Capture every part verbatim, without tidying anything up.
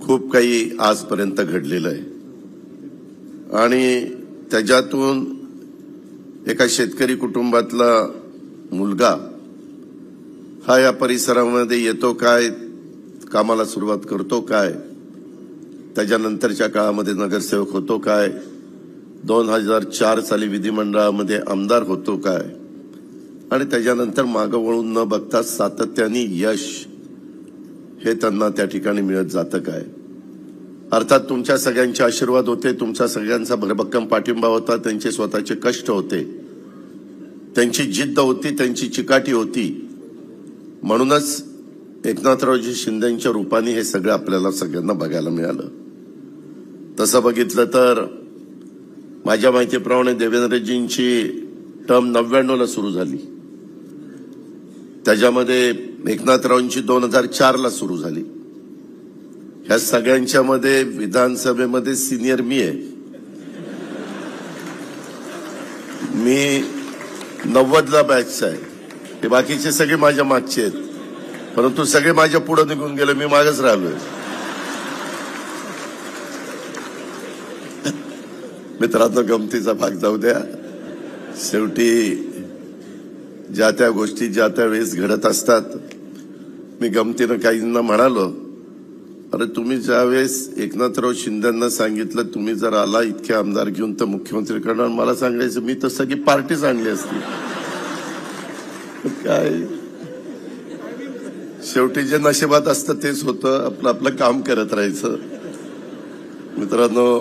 खूप काही आजपर्यंत घडलेलं आहे आणि त्याच्यातून एका शेतकरी कुटुंबातला मुलगा हा या परिसरामध्ये येतो काय, कामाला सुरुवात करतो काय, त्याच्यानंतरच्या काळामध्ये नगरसेवक होतो काय, दोन हजार चार साली विधिमंडळामध्ये आमदार होतो काय आणि त्याच्यानंतर मागं वळून न बघता सातत्याने यश हे त्यांना त्या ठिकाणी मिळत जातं काय। अर्थात तुमच्या सगळ्यांचे आशीर्वाद होते, तुमच्या सगळ्यांचा भरभक्कम पाठिंबा होता, त्यांचे स्वतःचे कष्ट होते, त्यांची जिद्द होती, त्यांची चिकाटी होती, म्हणूनच एकनाथरावजी शिंदेंच्या रूपाने हे सगळं आपल्याला सगळ्यांना बघायला मिळालं। तसं बघितलं तर माझ्या माहितीप्रमाणे देवेंद्रजींची टर्म नव्याण्णव ला सुरू झाली, त्याच्यामध्ये एकनाथरावांची दोन हजार चार ला सुरू झाली। ह्या सगळ्यांच्या मध्ये विधानसभेमध्ये सिनियर मी आहे, मी नव्वद ला बॅचचा आहे, ते बाकीचे सगळे माझ्या मागचे आहेत, परंतु सगळे माझ्या पुढे निघून गेले, मी मागच राहिलोय। मित्रांनो, गमतीचा भाग जाऊ द्या, शेवटी ज्या त्या गोष्टी ज्या त्या वेळेस घडत असतात। मी गमतीनं काहींना म्हणालो, अरे तुम्ही ज्यावेळेस एकनाथराव शिंदेंना सांगितलं तुम्ही जर आला इतके आमदार घेऊन तर मुख्यमंत्री करणार, मला सांगायचं मी तर सगळी पार्टीच आणली असती। काय शेवटी जे नशिबात असतं तेच होतं, आपलं आपलं काम करत राहायचं। मित्रांनो,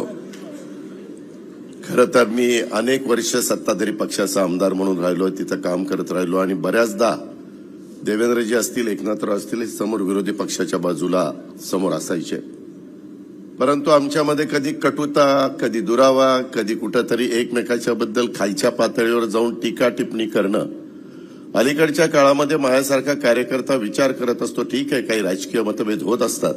खरं तर मी अनेक वर्ष सत्ताधारी पक्षाचा आमदार म्हणून राहिलो, तिथं काम करत राहिलो आणि बऱ्याचदा देवेंद्रजी असतील, एकनाथराव असतील, समोर विरोधी पक्षाच्या बाजूला समोर असायचे, परंतु आमच्यामध्ये कधी कटुता, कधी दुरावा, कधी कुठंतरी एकमेकाच्या बद्दल खालच्या पातळीवर जाऊन टीका टिप्पणी करणं। अलीकडच्या काळामध्ये माझ्यासारखा कार्यकर्ता विचार करत असतो, ठीक आहे काही राजकीय मतभेद होत असतात,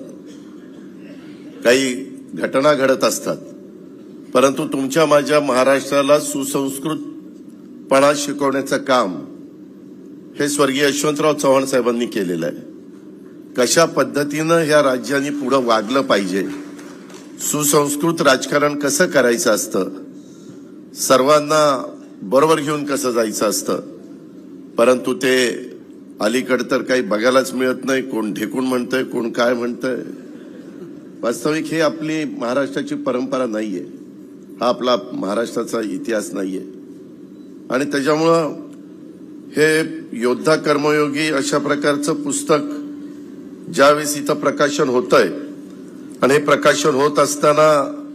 काही घटना घडत असतात, परंतु तुमच्या माझ्या महाराष्ट्राला सुसंस्कृतपणा शिकवण्याचं काम हे स्वर्गीय यशवंतराव चव्हाण साहेबांनी केलेलं आहे। कशा पद्धतीनं ह्या राज्याने पुढे वागलं पाहिजे, सुसंस्कृत राजकारण कसं करायचं असतं, सर्वांना बरोबर घेऊन कसं जायचं असतं, परंतु ते अलीकडे तर काही बघायलाच मिळत नाही। कोण ढेकून म्हणतंय, कोण काय म्हणतंय। वास्तविक हे आपली महाराष्ट्राची परंपरा नाहीये, हा आपला महाराष्ट्राचा इतिहास नाहीये आणि त्याच्यामुळं हे योद्धा कर्मयोगी अशा प्रकारचं पुस्तक ज्यावेळेस इथं प्रकाशन होतंय आणि हे प्रकाशन होत असताना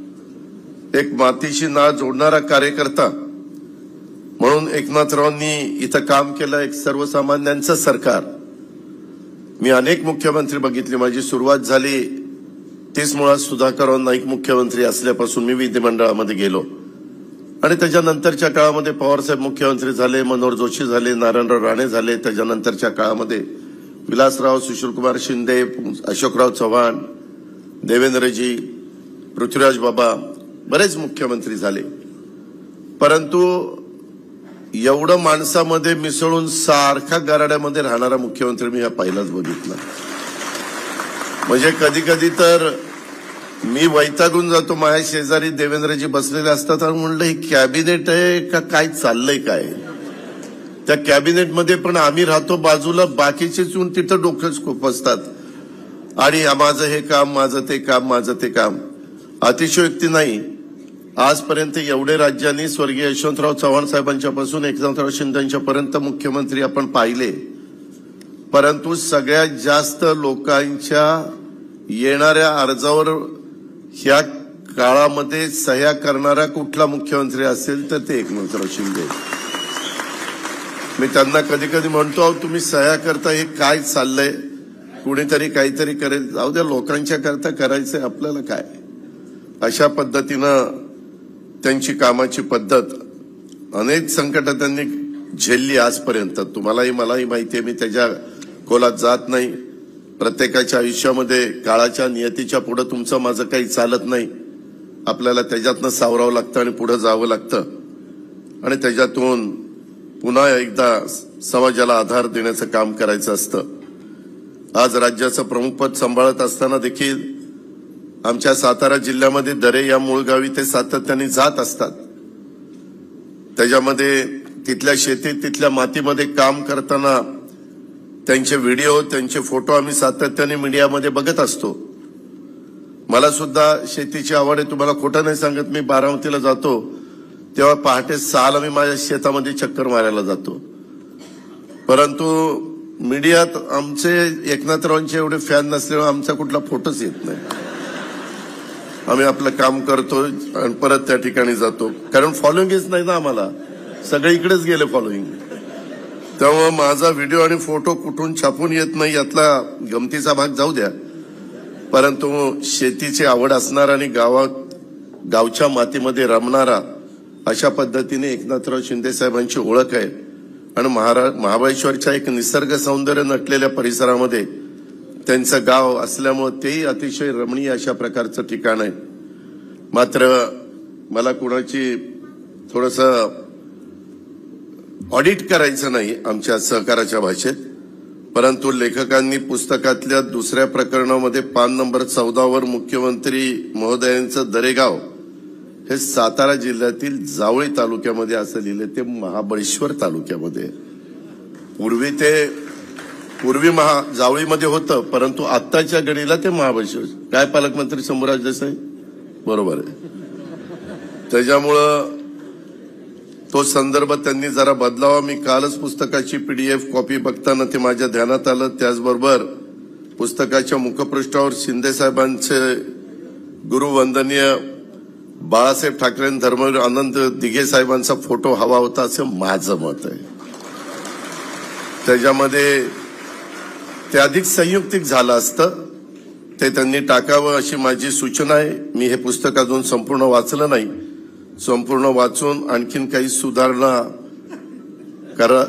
एक मातीशी नाळ जोडणारा कार्यकर्ता म्हणून एकनाथरावांनी इथं काम केलं, एक सर्वसामान्यांचं सरकार। मी अनेक मुख्यमंत्री बघितले, माझी सुरुवात झाली तीस मुळात सुधाकरराव नाईक मुख्यमंत्री असल्यापासून मी विधिमंडळामध्ये गेलो आणि त्याच्यानंतरच्या काळामध्ये पवारसाहेब मुख्यमंत्री झाले, मनोहर जोशी झाले, नारायणराव राणे झाले, त्याच्यानंतरच्या काळामध्ये विलासराव, सुशीलकुमार शिंदे, अशोकराव चव्हाण, देवेंद्रजी, पृथ्वीराज बाबा, बरेच मुख्यमंत्री झाले, परंतु एवढं माणसामध्ये मिसळून सारखा गराड्यामध्ये राहणारा मुख्यमंत्री मी हा पहिलाच बघितला। म्हणजे कधी कधी तर मी वैतागून जातो, माझ्या शेजारी देवेंद्रजी बसलेले असतात आणि म्हणलं हे कॅबिनेट आहे का काय चाललंय काय, त्या कॅबिनेटमध्ये पण आम्ही राहतो बाजूला, बाकीचेच येऊन तिथं डोकंच खुपसतात आणि माझं हे काम, माझं ते काम, माझं ते काम। अतिशयोक्ती नाही, आजपर्यंत एवढे राज्यांनी स्वर्गीय यशवंतराव चव्हाण साहेबांच्या पासून एकनाथराव शिंदेंच्या पर्यंत मुख्यमंत्री आपण पाहिले, परंतु सगळ्यात जास्त लोकांच्या येणाऱ्या अर्जावर ह्या काळामध्ये सह्या करणारा कुठला मुख्यमंत्री असेल तर ते एकनाथराव शिंदे। मी त्यांना कधी कधी म्हणतो, अहो तुम्ही सह्या करता, हे काय चाललंय, कुणीतरी काहीतरी करेल, जाऊ द्या, लोकांच्या करता करायचंय, आपल्याला काय। अशा पद्धतीनं त्यांची कामाची पद्धत, अनेक संकट त्यांनी झेलली आजपर्यंत, तुम्हालाही मलाही माहिती आहे, मी त्याच्या खोलात जात नाही। प्रत्येकाच्या आयुष्यामध्ये काळाच्या नियतीच्या पुढे तुमचं माझं काही चालत नाही, आपल्याला त्याच्यातनं सावरावं लागतं आणि पुढे जावं लागतं आणि त्याच्यातून पुन्हा एकदा समाजाला आधार देण्याचं काम करायचं असतं। आज राज्याचं प्रमुखपद सांभाळत असताना देखील आमच्या सातारा जिल्ह्यामध्ये दरे या मूळ गावी ते सातत्याने जात असतात. त्याच्यामध्ये तिथल्या शेतीत तिथल्या मातीमध्ये काम करताना त्यांचे व्हिडिओ त्यांचे फोटो आम्ही सातत्याने मीडियामध्ये बघत असतो. मला सुद्धा शेतीची आवड आहे. तुम्हाला खोटं नाही सांगत, मी बारामतीला जातो तेव्हा पहाटे सहाला मी माझ्या शेतामध्ये चक्कर मारायला जातो. परंतु मीडियात आमचे एकनाथरावांचे एवढे फॅन नसल्यामुळे आमचा कुठला फोटोच येत नाही. आम्ही आपलं काम करतो आणि परत त्या ठिकाणी जातो, कारण फॉलोईंगच नाही ना आम्हाला, सगळे इकडेच गेले फॉलोईंग. त्यामुळे माझा व्हिडिओ आणि फोटो कुठून छापून येत नाही यातला गमतीचा भाग जाऊ द्या, परंतु शेतीची आवड असणारा आणि गावात गावच्या मातीमध्ये रमणारा अशा पद्धतीने एकनाथराव शिंदे साहेबांची ओळख आहे. आणि महारा महाबळेश्वरच्या एक निसर्ग सौंदर्य नटलेल्या परिसरामध्ये त्यांचं गाव असल्यामुळे तेही अतिशय रमणीय अशा प्रकारचं ठिकाण आहे. मात्र मला कुणाची थोडंसं ऑडिट करायचं नाही आमच्या सहकाराच्या भाषेत, परंतु लेखकांनी पुस्तकातल्या दुसऱ्या प्रकरणामध्ये पान नंबर चौदावर मुख्यमंत्री महोदयांचं दरेगाव हे सातारा जिल्ह्यातील जावळी तालुक्यामध्ये असं लिहिलं. ते महाबळेश्वर तालुक्यामध्ये. पूर्वी ते पूर्वी महा जावळीमध्ये होतं, परंतु आत्ताच्या घडीला ते महाबळेश्वर. काय पालकमंत्री शंभूराज देसाई? बरोबर आहे. त्याच्यामुळं तो संदर्भ त्यांनी जरा बदलावा. मी कालच पुस्तकाची पीडीएफ कॉपी बघताना ते माझ्या ध्यानात आलं. त्याचबरोबर पुस्तकाच्या मुखपृष्ठावर शिंदे साहेबांचे गुरुवंदनीय बाळासाहेब ठाकरे धर्मवीर आनंद दिघे साहेबांचा फोटो हवा होता असं माझं मत आहे. त्याच्यामध्ये ते अधिक संयुक्तिक झालं असतं, ते त्यांनी टाकावं अशी माझी सूचना आहे. मी हे पुस्तक अजून संपूर्ण वाचलं नाही. संपूर्ण वाचून आणखीन काही सुधारणा करा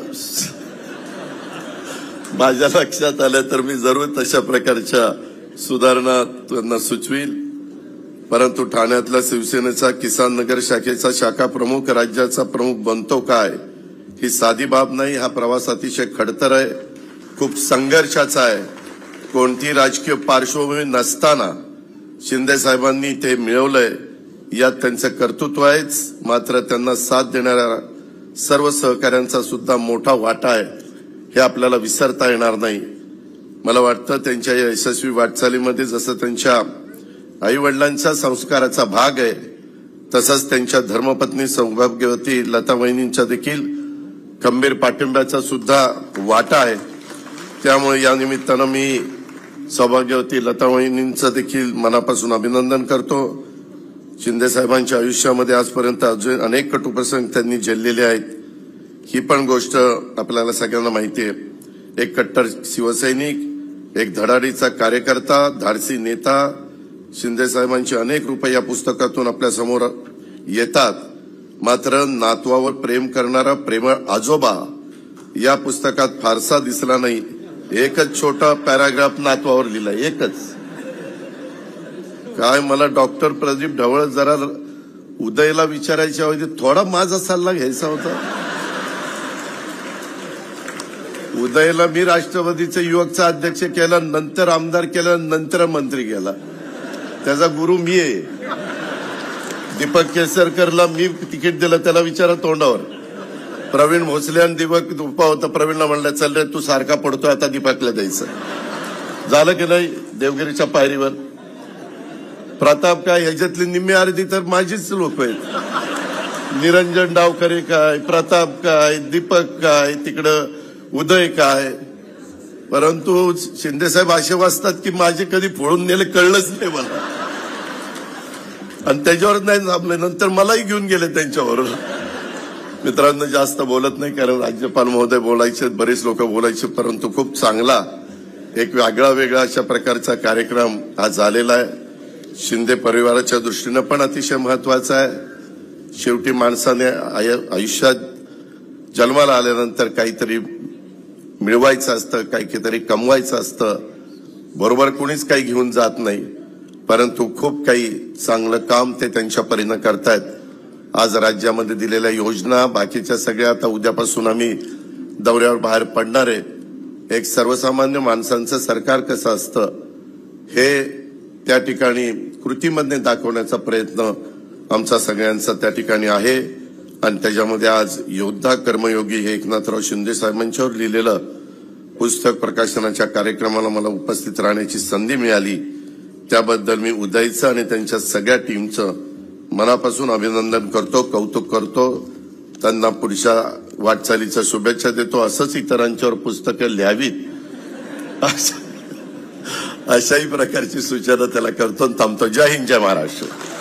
माझ्या लक्षात आल्या तर मी जरूर तशा प्रकारच्या सुधारणा त्यांना सुचवील. परंतु ठाण्यातला शिवसेनेचा किसान नगर शाखेचा शाखा प्रमुख राज्याचा प्रमुख बनतो काय ही साधी बाब नाही. हा प्रवास अतिशय खडतर आहे, खूप संघर्षाचा आहे. कोणती राजकीय पार्श्वभूमी नसताना शिंदे साहेबांनी ते मिळवलंय यात त्यांचं कर्तृत्व आहेच. मात्र त्यांना साथ देणाऱ्या सर्व सहकाऱ्यांचा सुद्धा मोठा वाटा आहे, हे आपल्याला विसरता येणार नाही. मला वाटतं त्यांच्या या यशस्वी वाटचालीमध्ये जसं त्यांच्या आई वडिलांच्या संस्काराचा भाग आहे, तसंच त्यांच्या धर्मपत्नी सौभाग्यवती लता वहिनींच्या देखील खंबीर पाठिंब्याचा सुद्धा वाटा आहे. त्यामुळे या निमित्तानं मी सौभाग्यवती लता वहिनींचं देखील मनापासून अभिनंदन करतो. शिंदे साहेबांच्या आयुष्यामध्ये आजपर्यंत अजून अनेक कटुप्रसंग त्यांनी झेललेले आहेत, ही पण गोष्ट आपल्याला सगळ्यांना माहिती आहे. एक कट्टर शिवसैनिक, एक धडाडीचा कार्यकर्ता, धाडसी नेता. शिंदे साहेबांची अनेक रूपे या पुस्तकातून आपल्या समोर येतात. मात्र नातवावर प्रेम करणारा प्रेमळ आजोबा या पुस्तकात फारसा दिसला नाही. एकच छोटा पॅराग्राफ नातवावर लिहिला, एकच. काय मला डॉक्टर प्रदीप ढवळ जरा उदयला विचारायच्या ऐवजी थोडा माझा सल्ला घ्यायचा होता. उदयला मी राष्ट्रवादीचे युवकचा अध्यक्ष केला, नंतर आमदार केला, नंतर मंत्री केला. त्याचा गुरु मी आहे. दीपक केसरकरला मी तिकीट दिलं, त्याला विचारा तोंडावर. प्रवीण भोसले आणि दीपक उपा होता. प्रवीणला म्हणलं चल रे तू सारखा पडतोय, आता दीपकला द्यायचं. झालं की नाही देवगिरीच्या पायरीवर. प्रताप काय, ह्याच्यातली निम्मी अर्धी तर माझीच लोक आहेत. निरंजन डावकरे काय, प्रताप काय, दीपक काय, तिकडं उदय काय. परंतु शिंदे साहेब असे वाचतात की माझे कधी फोडून नेले कळलंच नाही मला, आणि त्याच्यावर नाही थांबले, नंतर मलाही घेऊन गेले त्यांच्याबरोबर. मित्रांनो जास्त बोलत नाही, कारण राज्यपाल महोदय बोलायचे, बरेच लोक बोलायचे, परंतु खूप चांगला एक वेगळा वेगळा अशा प्रकारचा कार्यक्रम हा झालेला आहे. शिंदे परिवाराच्या दृष्टीनं पण अतिशय महत्वाचा आहे. शेवटी माणसाने आयुष्यात जन्माला आल्यानंतर काहीतरी मिळवायचं असतं, काहीतरी कमवायचं असतं. बरोबर कोणीच काही घेऊन जात नाही, परंतु खूप काही चांगलं काम ते त्यांच्या परीनं करतायत. आज राज्यामध्ये दिलेल्या योजना बाकीच्या सगळ्या, आता उद्यापासून आम्ही दौऱ्यावर बाहेर पडणार आहे. एक सर्वसामान्य माणसांचं सरकार कसं असतं हे त्या ठिकाणी कृतीमध्ये दाखवण्याचा प्रयत्न आमचा सगळ्यांचा त्या ठिकाणी आहे आणि त्याच्यामध्ये आज योद्धा कर्मयोगी हे एकनाथराव शिंदे साहेबांच्यावर लिहिलेलं पुस्तक प्रकाशनाच्या कार्यक्रमाला मला उपस्थित राहण्याची संधी मिळाली त्याबद्दल मी उदयचं आणि त्यांच्या सगळ्या टीमचं मनापासून अभिनंदन करतो, कौतुक करतो. त्यांना पुढच्या वाटचालीच्या शुभेच्छा देतो. असंच इतरांच्यावर पुस्तकं लिहावीत अशाही प्रकारची सूचना त्याला करतो. थांबतो. जय हिंद, जय महाराष्ट्र.